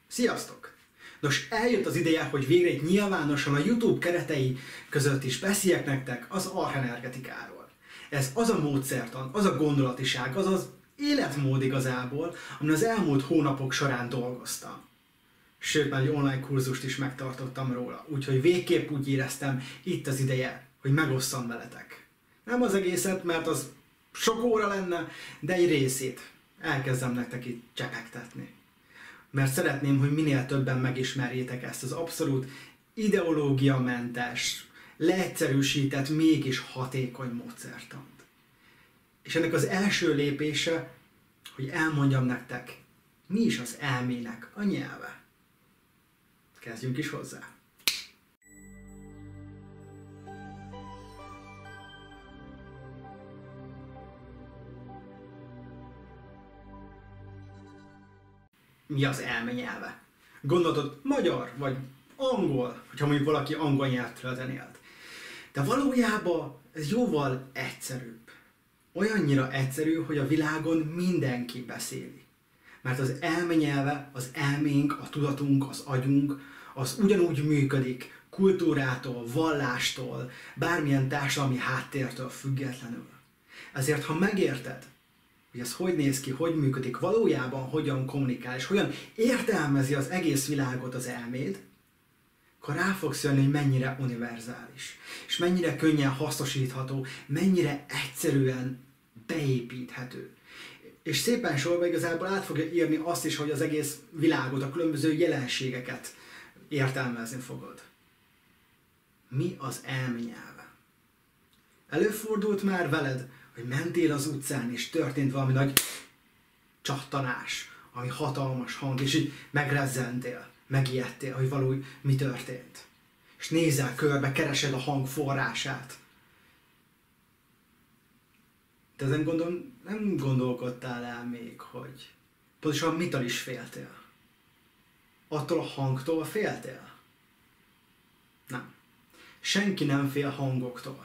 Sziasztok! Nos, eljött az ideje, hogy végre itt nyilvánosan a YouTube keretei között is beszéljek nektek az archenergetikáról. Ez az a módszertan, az a gondolatiság, az az életmód igazából, amin az elmúlt hónapok során dolgoztam. Sőt, már egy online kurzust is megtartottam róla, úgyhogy végképp úgy éreztem, itt az ideje, hogy megosszam veletek. Nem az egészet, mert az sok óra lenne, de egy részét elkezdem nektek itt csepegtetni. Mert szeretném, hogy minél többen megismerjétek ezt az abszolút ideológiamentes, leegyszerűsített, mégis hatékony módszertant. És ennek az első lépése, hogy elmondjam nektek, mi is az elmének a nyelve. Kezdjünk is hozzá! Mi az elme nyelve? Gondoltad magyar vagy angol, hogyha mondjuk valaki angol nyelvterületen élt. De valójában ez jóval egyszerűbb. Olyannyira egyszerű, hogy a világon mindenki beszéli. Mert az elme nyelve, az elménk, a tudatunk, az agyunk, az ugyanúgy működik kultúrától, vallástól, bármilyen társadalmi háttértől függetlenül. Ezért, ha megérted, hogy ez hogy néz ki, hogy működik, valójában hogyan kommunikál, és hogyan értelmezi az egész világot az elméd, akkor rá fogsz jönni, hogy mennyire univerzális, és mennyire könnyen hasznosítható, mennyire egyszerűen beépíthető. És szépen sorba igazából át fogja írni azt is, hogy az egész világot, a különböző jelenségeket értelmezni fogod. Mi az elme nyelve? Előfordult már veled, hogy mentél az utcán, és történt valami nagy csattanás, ami hatalmas hang, és így megrezzentél, megijedtél, hogy valójában mi történt. És nézel körbe, keresed a hang forrását. De ezen nem gondolkodtál el még, hogy pontosan mitől is féltél? Attól a hangtól féltél? Nem. Senki nem fél hangoktól.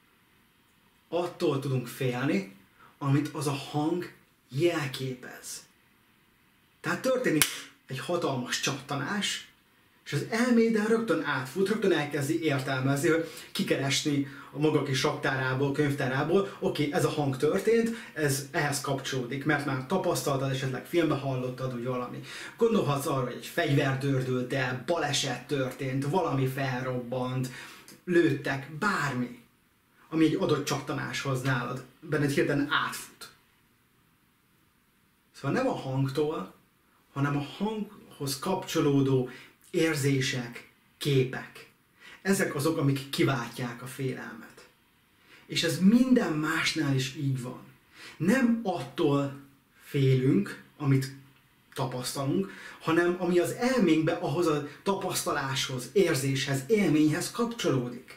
Attól tudunk félni, amit az a hang jelképez. Tehát történik egy hatalmas csattanás, és az elméden rögtön átfut, rögtön elkezdi értelmezni, hogy kikeresni a maga kis raktárából, könyvtárából, oké, ez a hang történt, ez ehhez kapcsolódik, mert már tapasztaltad, esetleg filmben hallottad, hogy valami. Gondolhatsz arra, hogy egy fegyver dördült el, baleset történt, valami felrobbant, lőttek, bármi, ami egy adott csattanáshoz nálad, benned hirtelen átfut. Szóval nem a hangtól, hanem a hanghoz kapcsolódó érzések, képek. Ezek azok, amik kiváltják a félelmet. És ez minden másnál is így van. Nem attól félünk, amit tapasztalunk, hanem ami az elménkbe ahhoz a tapasztaláshoz, érzéshez, élményhez kapcsolódik.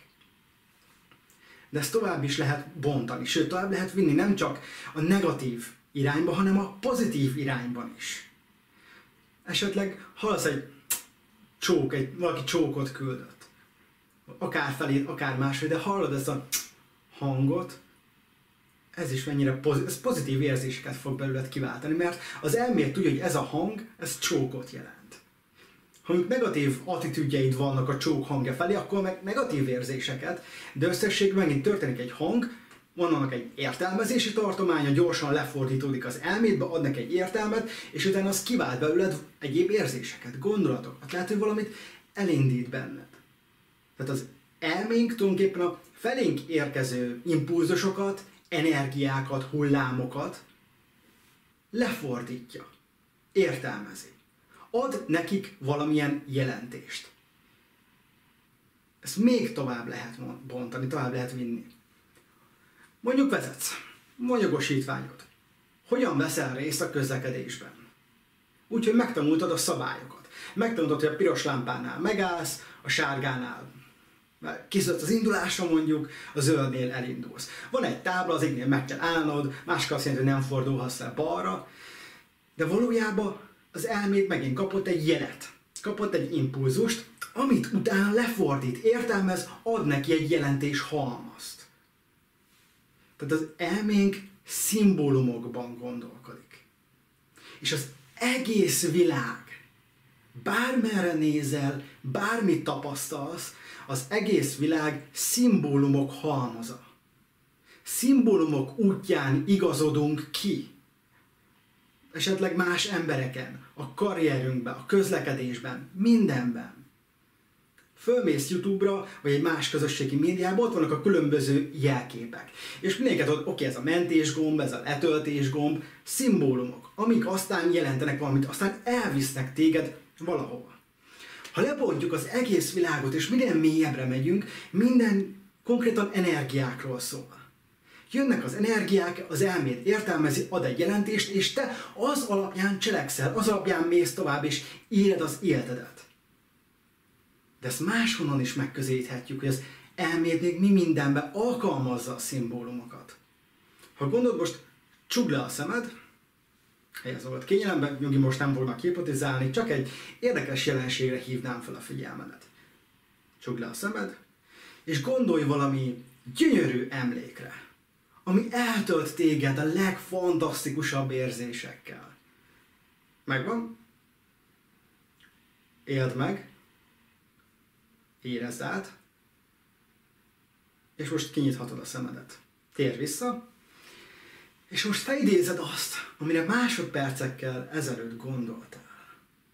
De ezt tovább is lehet bontani, sőt tovább lehet vinni nem csak a negatív irányba, hanem a pozitív irányban is. Esetleg hallasz egy csók, valaki csókot küldött. Akár feléd, akár máshogy, de hallod ezt a hangot, ez is mennyire pozitív érzéseket fog belőled kiváltani, mert az elméd tudja, hogy ez a hang, ez csókot jelent. Ha negatív attitűdjeid vannak a csók hangja felé, akkor meg negatív érzéseket, de összességben megint történik egy hang, van annak egy értelmezési tartománya, gyorsan lefordítódik az elmédbe, ad neki egy értelmet, és utána az kivált belőled egyéb érzéseket, gondolatokat. Lehet, hogy valamit elindít benned. Tehát az elménk tulajdonképpen a felénk érkező impulzusokat, energiákat, hullámokat lefordítja, értelmezi. Ad nekik valamilyen jelentést. Ezt még tovább lehet bontani, tovább lehet vinni. Mondjuk vezetsz, van jogosítványod. Hogyan veszel részt a közlekedésben? Úgyhogy megtanultad a szabályokat. Megtanultad, hogy a piros lámpánál megállsz, a sárgánál készülsz az indulásra mondjuk, a zöldnél elindulsz. Van egy tábla, az égnél meg kell állnod, máskor azt jelenti, hogy nem fordulhatsz le balra, de valójában az elméd megint kapott egy jelet, kapott egy impulzust, amit utána lefordít, értelmez, ad neki egy jelentés halmazt. Tehát az elménk szimbólumokban gondolkodik. És az egész világ Bármerre nézel, bármit tapasztalsz, az egész világ szimbólumok halmaza. Szimbólumok útján igazodunk ki. Esetleg más embereken, a karrierünkben, a közlekedésben, mindenben. Fölmész YouTube-ra, vagy egy más közösségi médiában, ott vannak a különböző jelképek. És mindenket ott, oké, ez a mentésgomb, ez a letöltésgomb, szimbólumok, amik aztán jelentenek valamit, aztán elvisznek téged valahova. Ha lebontjuk az egész világot, és minél mélyebbre megyünk, minden konkrétan energiákról szól. Jönnek az energiák, az elméd értelmezi, ad egy jelentést, és te az alapján cselekszel, az alapján mész tovább, és éled az életedet. De ezt máshonnan is megközelíthetjük, hogy az elméd még mi mindenben alkalmazza a szimbólumokat. Ha gondolod, most csukd le a szemed, helyezd magad kényelemben, Nyugi most nem fognak hipnotizálni, csak egy érdekes jelenségre hívnám fel a figyelmedet. Csukd le a szemed, és gondolj valami gyönyörű emlékre, ami eltölt téged a legfantasztikusabb érzésekkel. Megvan? Éld meg, érezd át, és most kinyithatod a szemedet. Térj vissza, és most felidézed azt, amire másodpercekkel ezelőtt gondoltál.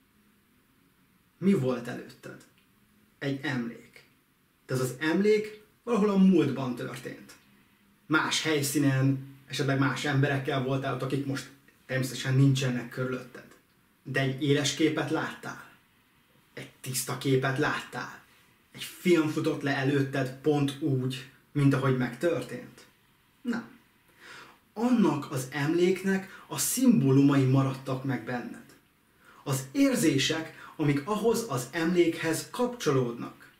Mi volt előtted? Egy emlék. De ez az emlék valahol a múltban történt. Más helyszínen, esetleg más emberekkel voltál ott, akik most természetesen nincsenek körülötted. De egy éles képet láttál. Egy tiszta képet láttál. Egy film futott le előtted pont úgy, mint ahogy megtörtént. Nem. Annak az emléknek a szimbólumai maradtak meg benned. Az érzések, amik ahhoz az emlékhez kapcsolódnak.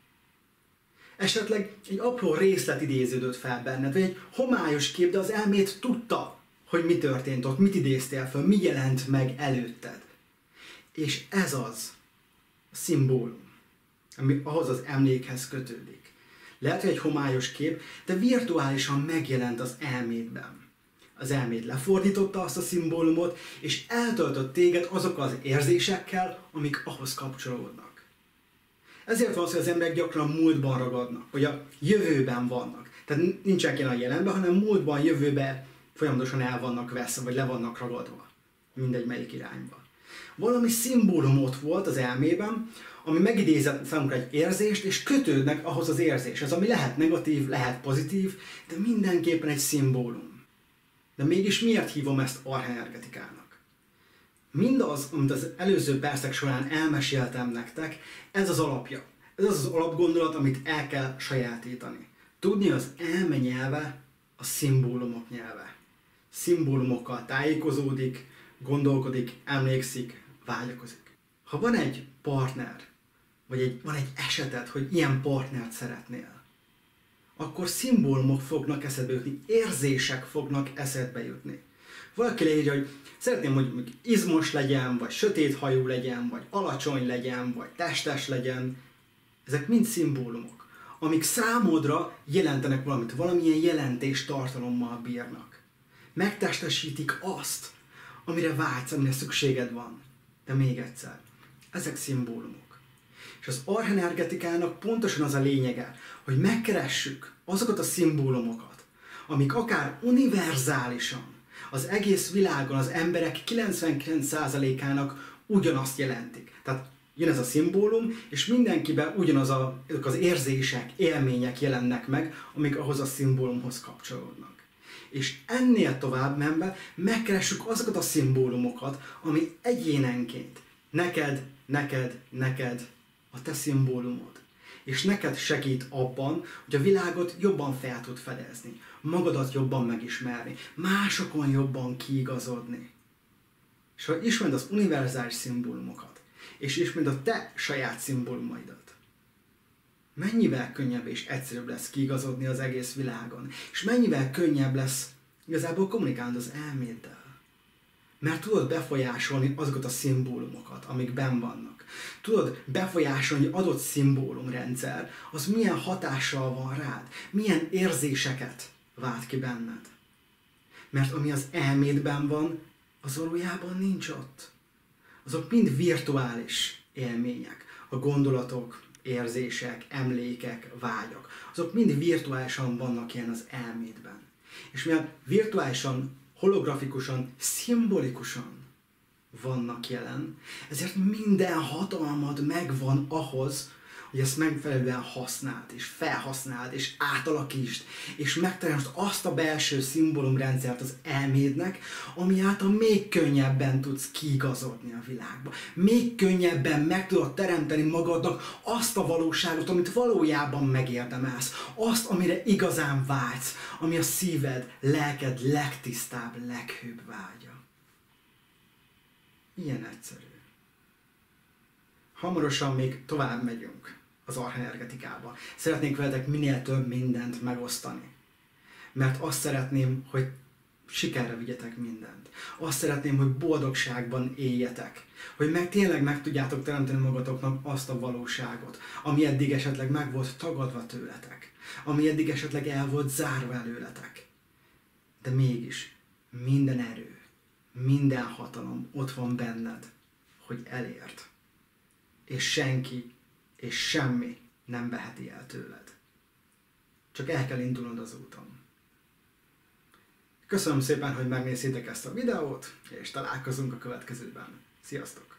Esetleg egy apró részlet idéződött fel benned, vagy egy homályos kép, de az elméd tudta, hogy mi történt ott, mit idéztél föl, mi jelent meg előtted. És ez az a szimbólum, ami ahhoz az emlékhez kötődik. Lehet, hogy egy homályos kép, de virtuálisan megjelent az elmédben. Az elméd lefordította azt a szimbólumot, és eltöltött téged azokkal az érzésekkel, amik ahhoz kapcsolódnak. Ezért van az, hogy az emberek gyakran múltban ragadnak, vagy a jövőben vannak. Tehát nincsenek jelen a jelenben, hanem múltban, jövőben folyamatosan el vannak veszve, vagy le vannak ragadva. Mindegy melyik irányba. Valami szimbólum ott volt az elmében, ami megidézett számunkra egy érzést, és kötődnek ahhoz az érzéshez, ami lehet negatív, lehet pozitív, de mindenképpen egy szimbólum. De mégis miért hívom ezt archenergetikának? Mindaz, amit az előző percek során elmeséltem nektek, ez az alapja. Ez az az alapgondolat, amit el kell sajátítani. Tudni, az elme nyelve a szimbólumok nyelve. Szimbólumokkal tájékozódik, gondolkodik, emlékszik, vágyakozik. Ha van egy partner, vagy van egy eseted, hogy ilyen partnert szeretnél, akkor szimbólumok fognak eszedbe jutni, érzések fognak eszedbe jutni. Valaki leírja, hogy szeretném, hogy izmos legyen, vagy sötét hajú legyen, vagy alacsony legyen, vagy testes legyen. Ezek mind szimbólumok, amik számodra jelentenek valamit, valamilyen jelentéstartalommal bírnak. Megtestesítik azt, amire vágysz, amire szükséged van. De még egyszer, ezek szimbólumok. És az archenergetikának pontosan az a lényege, hogy megkeressük azokat a szimbólumokat, amik akár univerzálisan az egész világon az emberek 99%-ának ugyanazt jelentik. Tehát jön ez a szimbólum, és mindenkiben ugyanazok az érzések, élmények jelennek meg, amik ahhoz a szimbólumhoz kapcsolódnak. És ennél tovább menve megkeressük azokat a szimbólumokat, ami egyénenként neked a te szimbólumod. És neked segít abban, hogy a világot jobban fel tud fedezni, magadat jobban megismerni, másokon jobban kiigazodni. És ha ismered az univerzális szimbólumokat, és ismered a te saját szimbólumaidat, mennyivel könnyebb és egyszerűbb lesz kiigazodni az egész világon, és mennyivel könnyebb lesz igazából kommunikálni az elméddel. Mert tudod befolyásolni azokat a szimbólumokat, amik benn vannak. Tudod befolyásolni adott szimbólumrendszer, az milyen hatással van rád, milyen érzéseket vált ki benned. Mert ami az elmédben van, az valójában nincs ott. Azok mind virtuális élmények, a gondolatok, érzések, emlékek, vágyak, azok mind virtuálisan vannak ilyen az elmédben. És mivel virtuálisan, holografikusan, szimbolikusan vannak jelen, ezért minden hatalmad megvan ahhoz, hogy ezt megfelelően használd, és felhasználd, és átalakítsd, és megteremtsd azt a belső szimbólumrendszert az elmédnek, ami által még könnyebben tudsz kiigazodni a világba. Még könnyebben meg tudod teremteni magadnak azt a valóságot, amit valójában megérdemelsz. Azt, amire igazán vágysz, ami a szíved, lelked legtisztább, leghőbb vágya. Ilyen egyszerű. Hamarosan még tovább megyünk az archenergetikába. Szeretnék veletek minél több mindent megosztani. Mert azt szeretném, hogy sikerre vigyetek mindent. Azt szeretném, hogy boldogságban éljetek. Hogy tényleg meg tudjátok teremteni magatoknak azt a valóságot, ami eddig esetleg meg volt tagadva tőletek. Ami eddig esetleg el volt zárva előletek. De mégis minden erő, minden hatalom ott van benned, hogy elérd. És senki és semmi nem veheti el tőled. Csak el kell indulnod az úton. Köszönöm szépen, hogy megnéztétek ezt a videót, és találkozunk a következőben. Sziasztok!